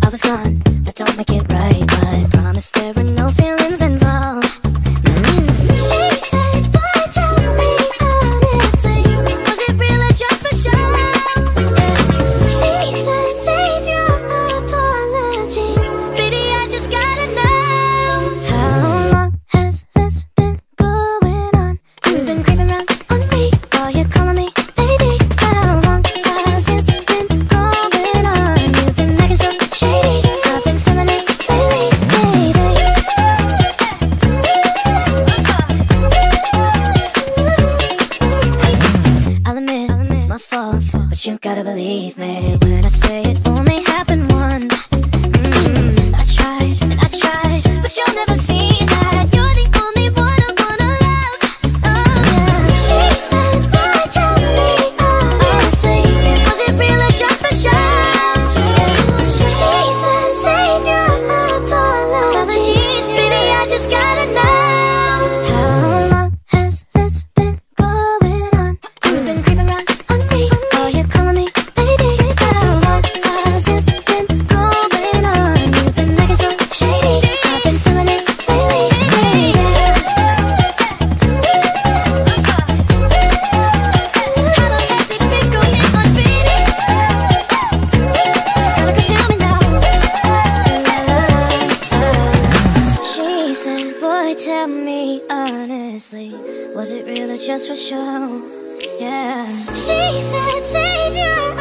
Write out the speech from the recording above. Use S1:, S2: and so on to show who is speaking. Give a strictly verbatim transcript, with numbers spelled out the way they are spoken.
S1: I was gone, that don't make it right, but promise there were no feelings involved. She said, boy, tell me honestly, was it real or just for show? Yeah. She said, save your apologies, baby, I just gotta know. How long has this been going on? You've been creeping around on me while you're calling me baby. How long has this been going on? You've been acting so shady, I've been feeling it lately, baby. I'll admit, it's my fault, but you gotta believe me when I say it only happened once. Mm, I tried, and I tried, but you'll never see that you're the only one I wanna love. Oh yeah. She said, boy, tell me honestly, was it real or just for show? Yeah. She said, save your apologies, baby, I just gotta know. How long has this been going on? You've been creeping around on me while you're calling me baby. How long has this been going on? You've been acting so shady, I've been feeling it lately, baby. How long has it been going on, baby? You gotta go tell me now. She said, boy, tell me honestly, was it real or just for show? Yeah. She said, save your